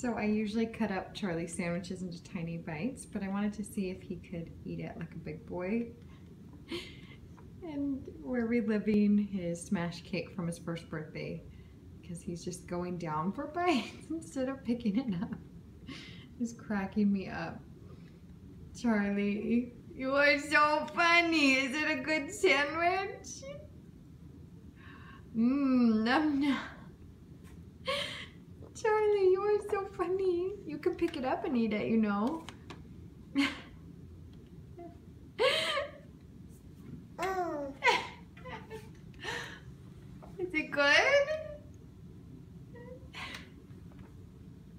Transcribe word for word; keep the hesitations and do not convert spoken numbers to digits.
So I usually cut up Charlie's sandwiches into tiny bites, but I wanted to see if he could eat it like a big boy. And we're reliving his smash cake from his first birthday because he's just going down for bites instead of picking it up. He's cracking me up. Charlie, you are so funny. Is it a good sandwich? Mmm, num num. Charlie, you are so funny. You can pick it up and eat it, you know.